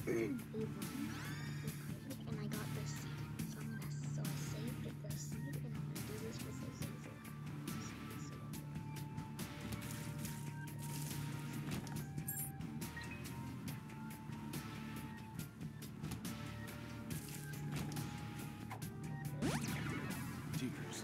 Avon. And I got this some nest, so I saved the seed and I'm gonna do this with the Zazel. Cheers.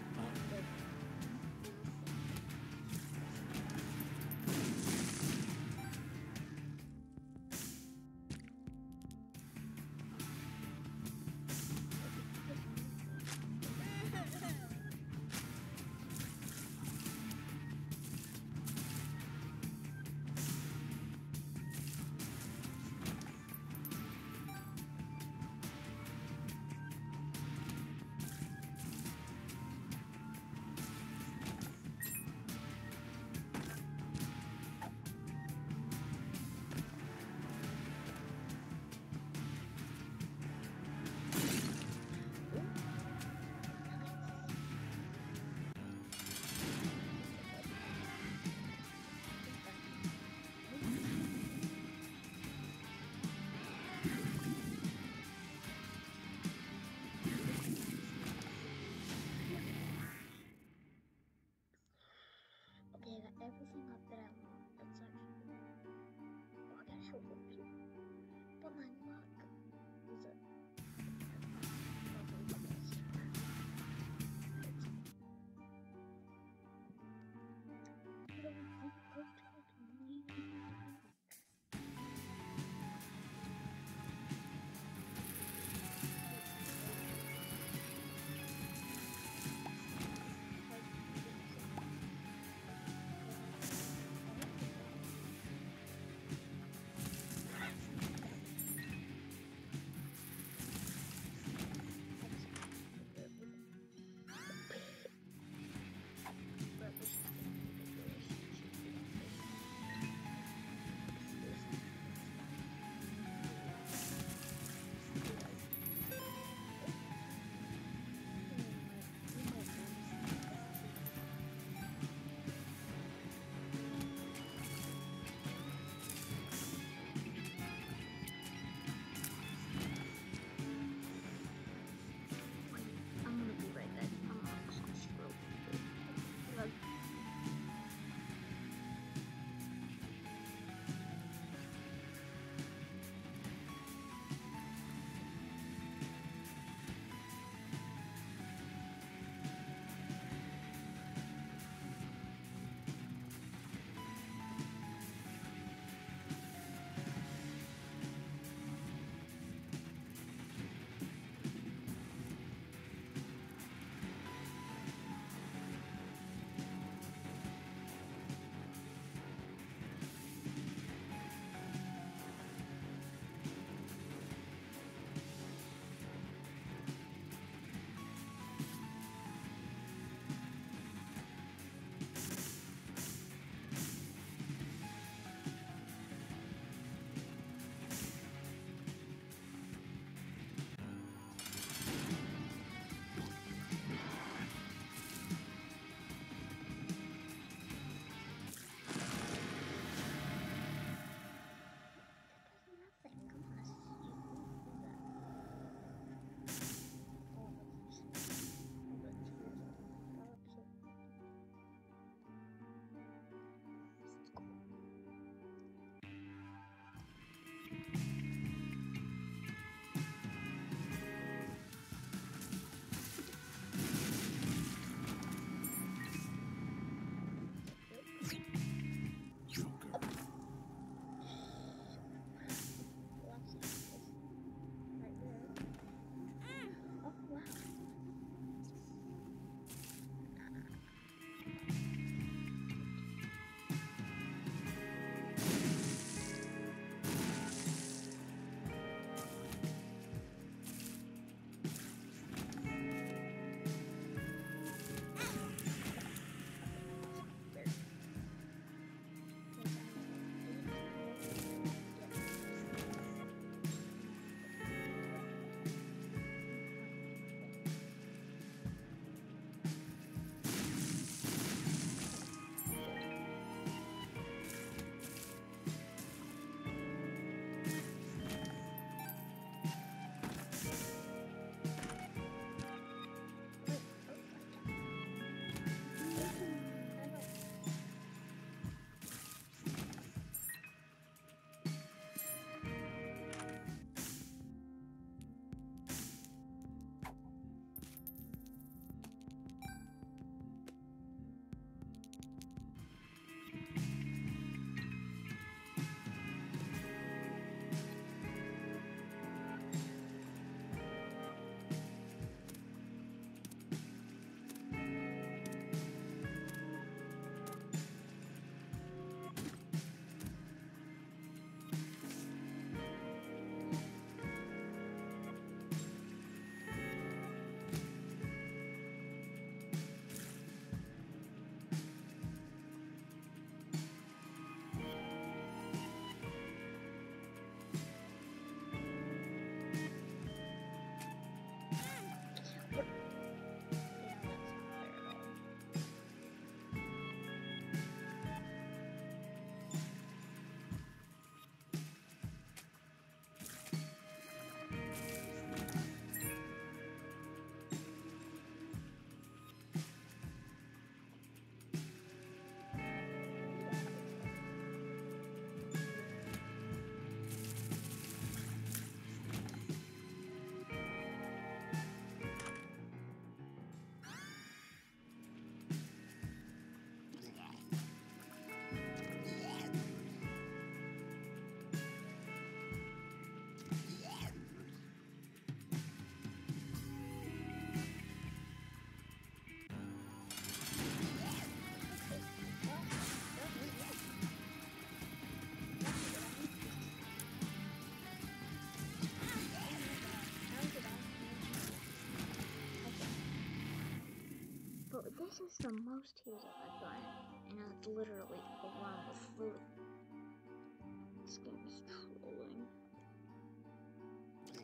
This is the most heals I've gotten, and it's literally along with food. This game is trolling. It is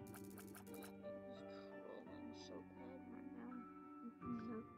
trolling so bad right now. I'm nervous.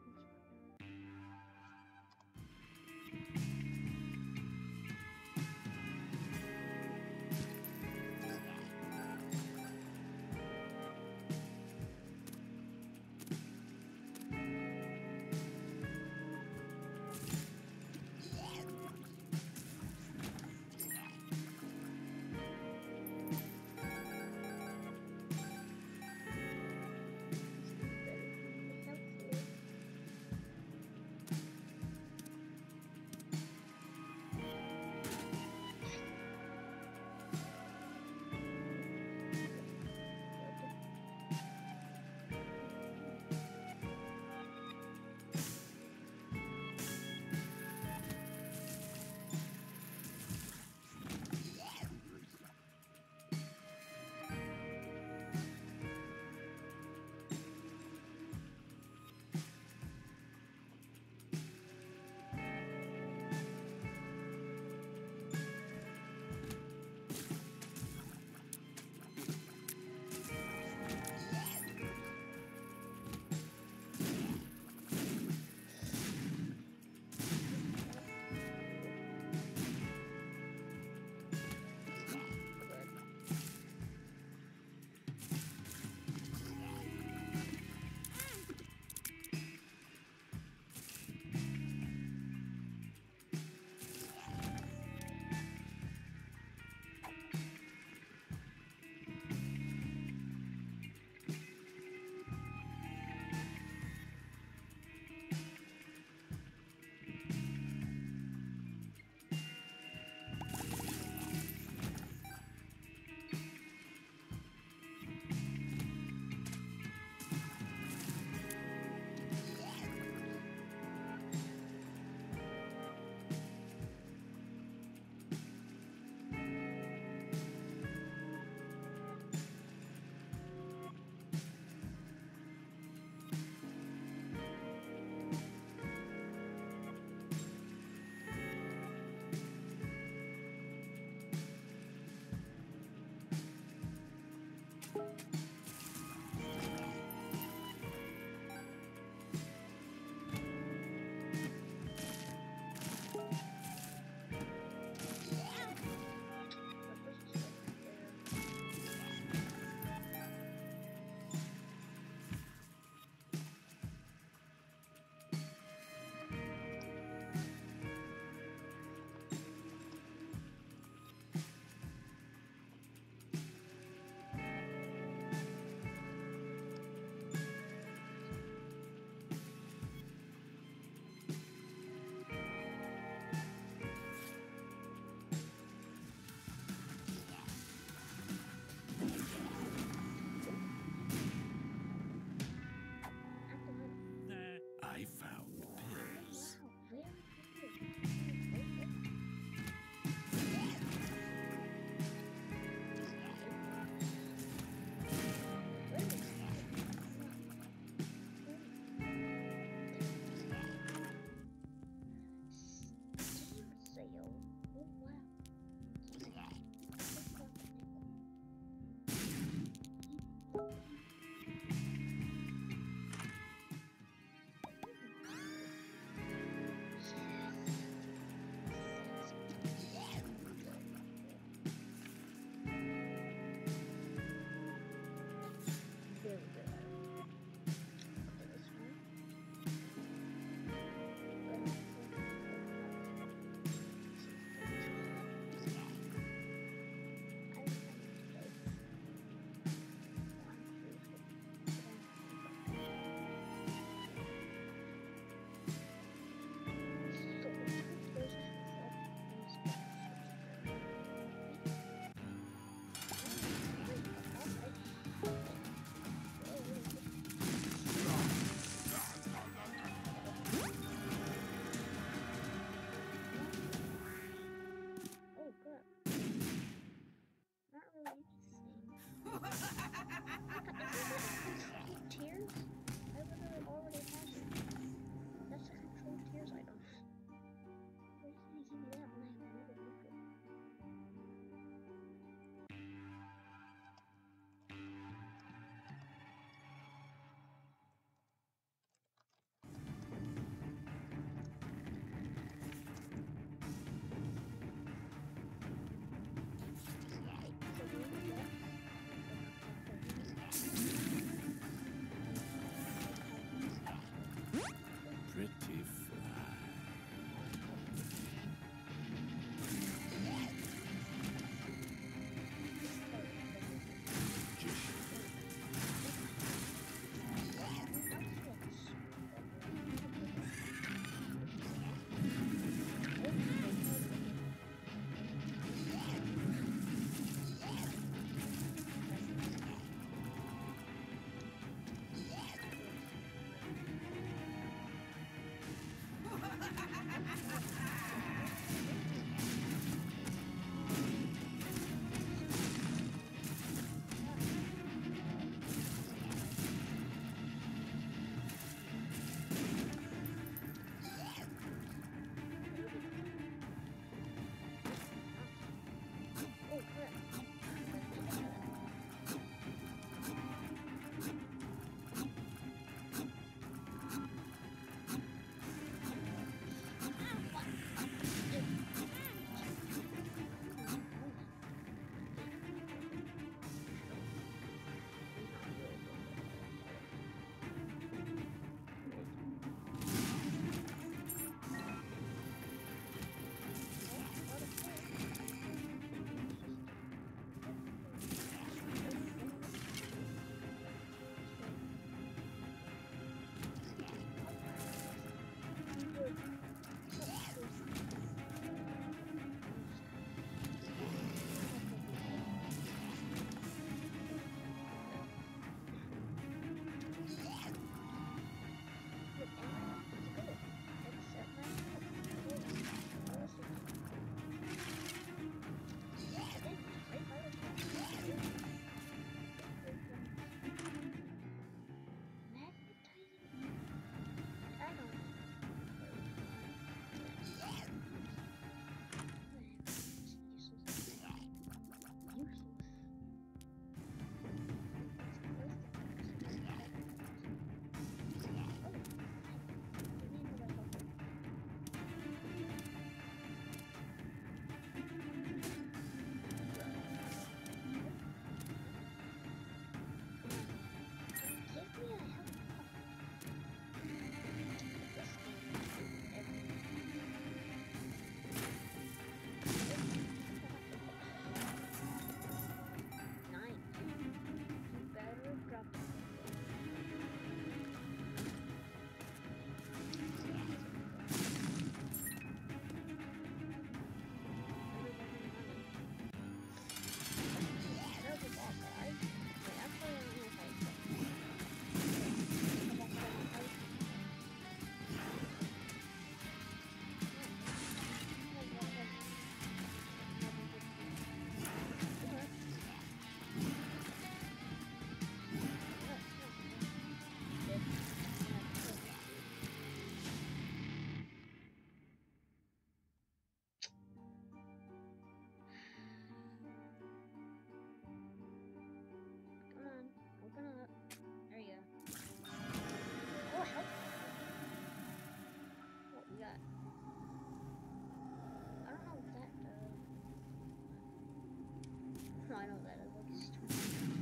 No, I know that. I like this too.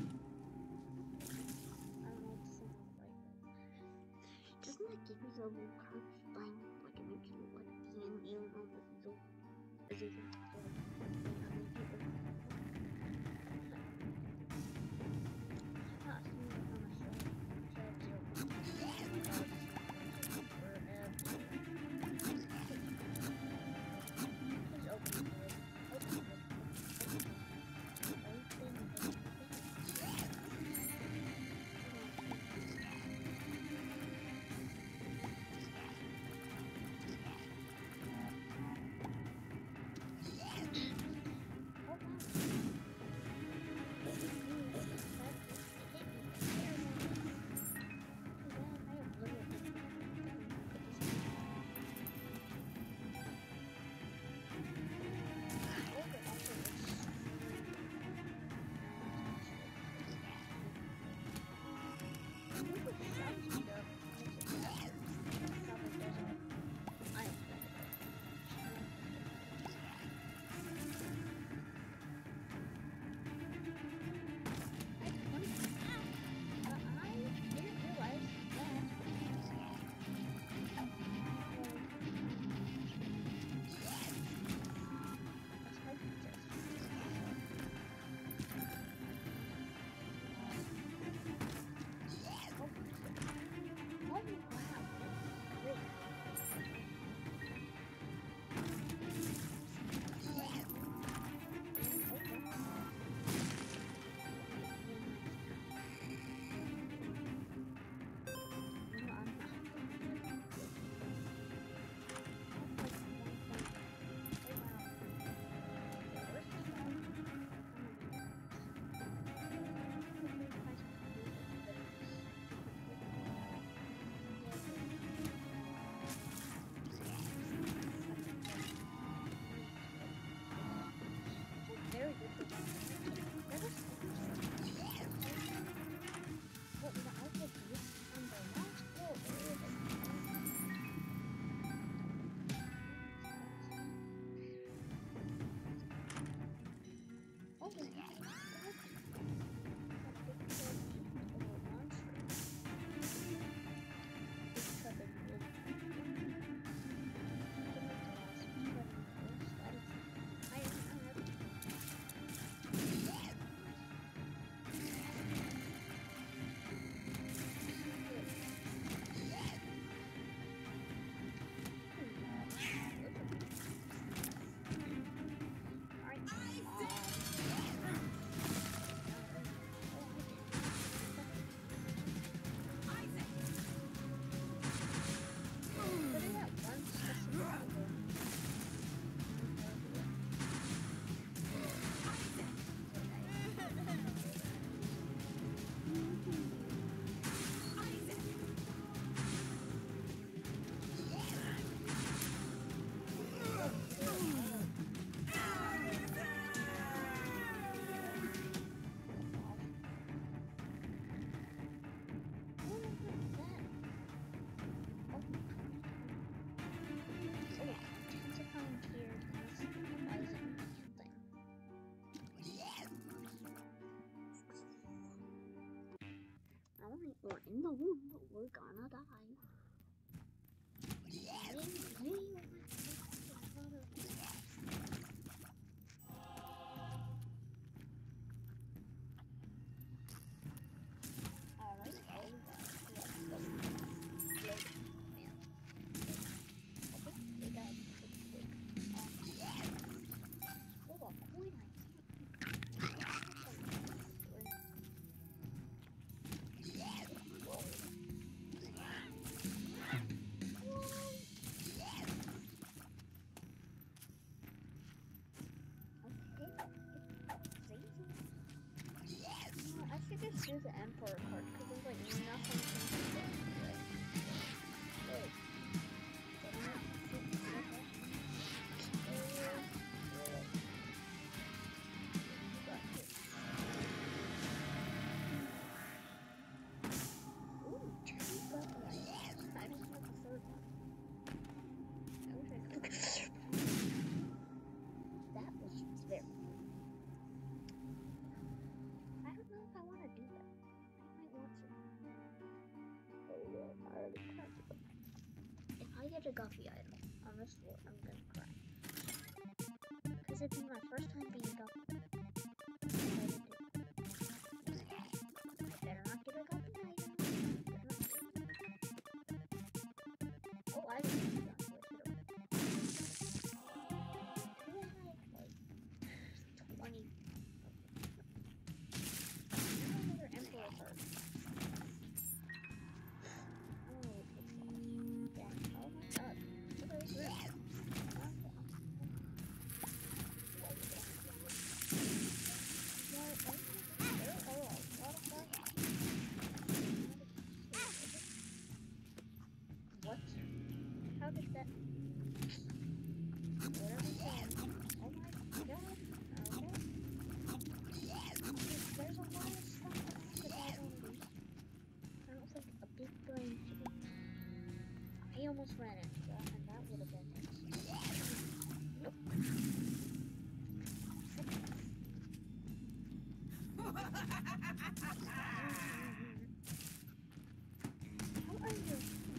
I don't know what to think of like that. Doesn't that give me the little curve thing? Like it makes you look like being even on the zoo. As you can how many people. Ah, so I'm gonna We're in the womb, but we're gonna die. Just use the Emperor card because there's like nothing to do. a Guppy item on this floor, I'm gonna cry. Because it'd be my first time being a Guppy. I better not get a Guppy item. Oh, I didn't see that switch at all. We had like 20. Another Emperor card. Oh my god. What is this? What? How did that... Whatever you said. Oh my god. Okay. There's a lot of stuff that I don't do. I don't think a big brain should be... I almost ran into that, and that would have been it. Nope. How are you?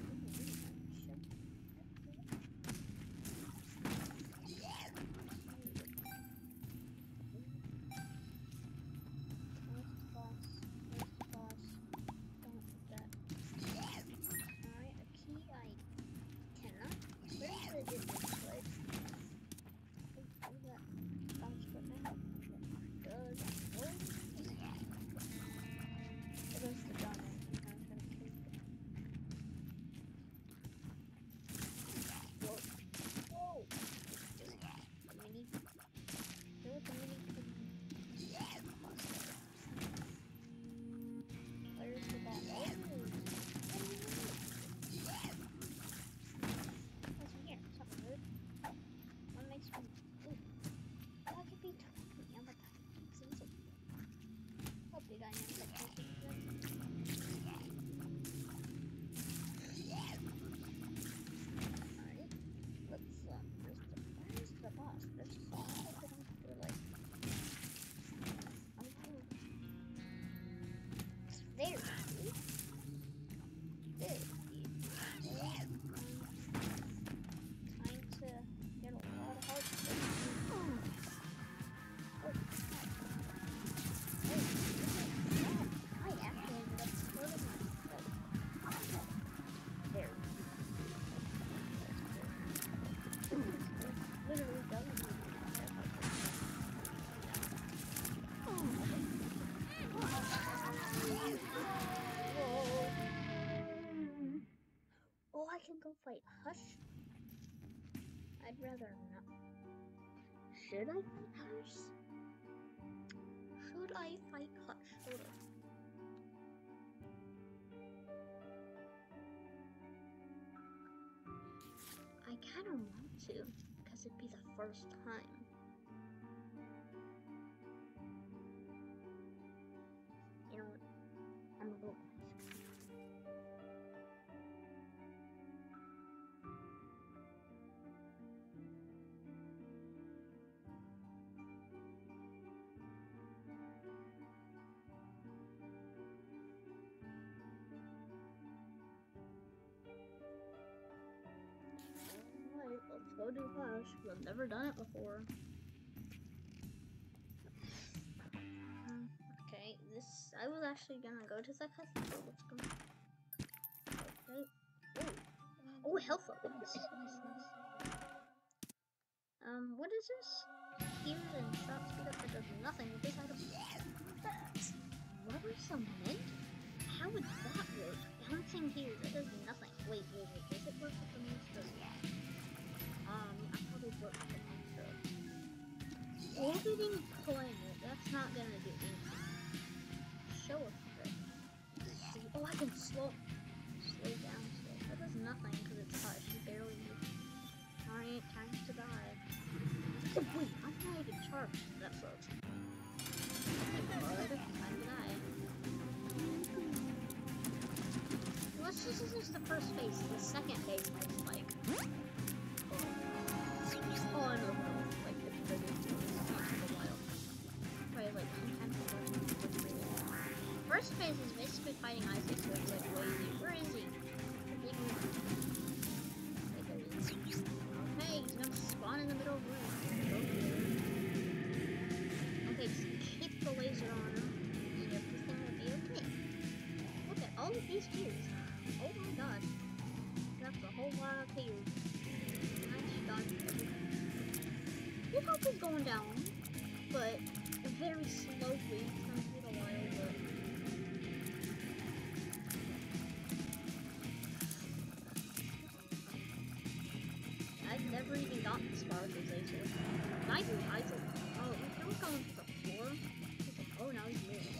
Oh, I can go fight Hush? I'd rather not. Should I fight Hush? Should I fight Hush? Hold on. I kind of want to, because it'd be the first time. You know what? I'm gonna go. Let's go do Hush. I've never done it before. Okay, this... I was actually gonna go to the cathedral. Let's go. Okay. Oh, health up. Nice, nice, nice. What is this? Heals and shot speed up that does nothing with this item. Rubber cement? How would that work? Bouncing heals, that does nothing. Wait, does it work with the monster? I thought it worked with the monster. Orbiting climate, that's not gonna do anything. Show effect. Oh, I can slow down. That does nothing because it's Hush. You barely use. Alright, time to die. Oh, wait, I'm not even charged. That sucks. Time to die. Unless this is the first phase, the second phase might be like... Oh, I know. Like, it's pretty a while. Probably like sometimes first phase is basically fighting Isaac, so it's like, where is he? Where is he? The big one. Like, these tears. Oh my god. That's a whole lot of tears. Nice done. Your health is going down, but very slowly. It's gonna take a while, but... I've never even gotten as far as Azazel. I do, oh, now we're going to the floor. Oh, now he's moving.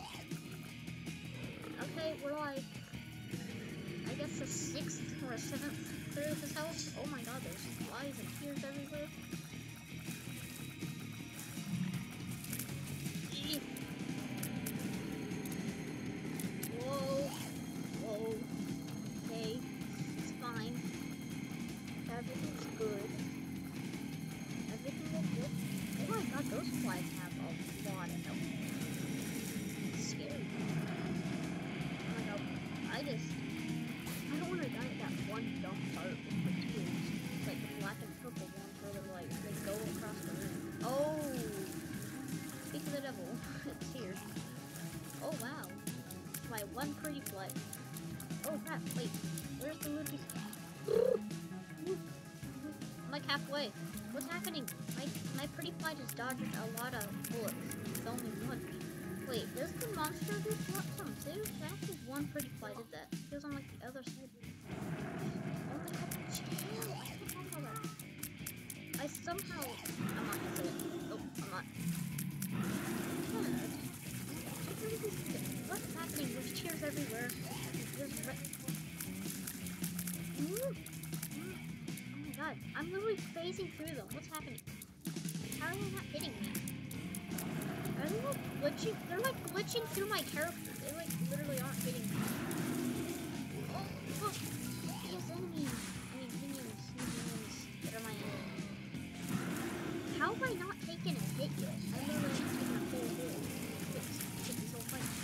Okay, we're like, I guess a 6th or a 7th clear of his health. Oh my god, there's flies and tears everywhere. Eek. Whoa. Whoa. Okay, it's fine. Everything's good. Everything will good. Oh my god, those flies have a lot of health. It's scary. Oh my god, I don't want to die at that one dumb part with the tears. Like the black and purple ones where they're like, they go across the room. Oh! Speak of the devil. It's here. Oh wow. My one pretty flight. Oh crap, wait. Where's the Luffy? I'm like halfway. What's happening? My pretty fly just dodged a lot of bullets. It's only one. Wait, does the monster do some too? Actually, one pretty fly did that. He was on like the other side. Oh my god, chill! I can't handle that. I somehow... I'm not gonna say it. Oh, I'm not. What's happening? There's cheers everywhere. Oh my god, I'm literally phasing through them. What's happening? How are they not hitting me? Are they like glitching? They're like glitching through my character. They like literally aren't hitting me. Oh, look! These enemies. I mean, minions that are my enemies. How have I not taken a hit yet? I literally haven't taken a full hit. Take this whole fight.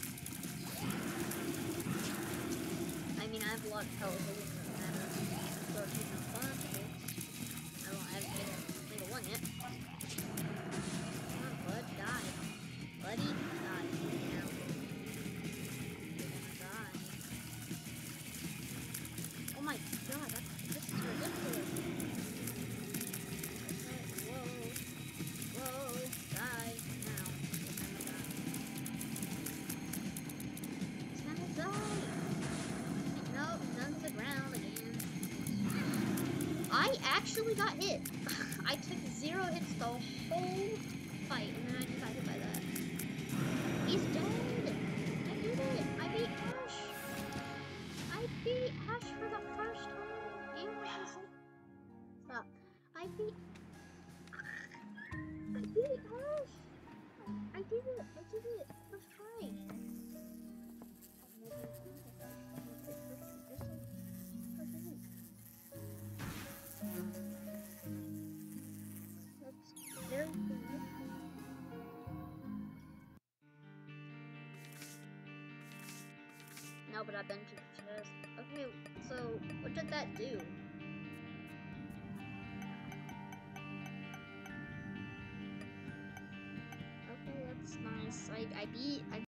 I mean, I have a lot of health. It doesn't matter. So it's taking a bunch of hits. I haven't taken a single one yet. Come on, bud, die. Buddy, die. Now. You're gonna die. Oh my god, this is ridiculous. Okay, whoa. Whoa, die. Now. You're gonna die. No, none to the ground again. I actually got hit. I took 0 hits the whole fight, and then I just got hit by that. He's dead! I did it! I beat Ash! I beat Ash for the first time! And stop. I beat Ash! I did it! I did it! First try! That's very cool. No, but I've been to the chest. Okay, so what did that do? Okay, that's nice. I beat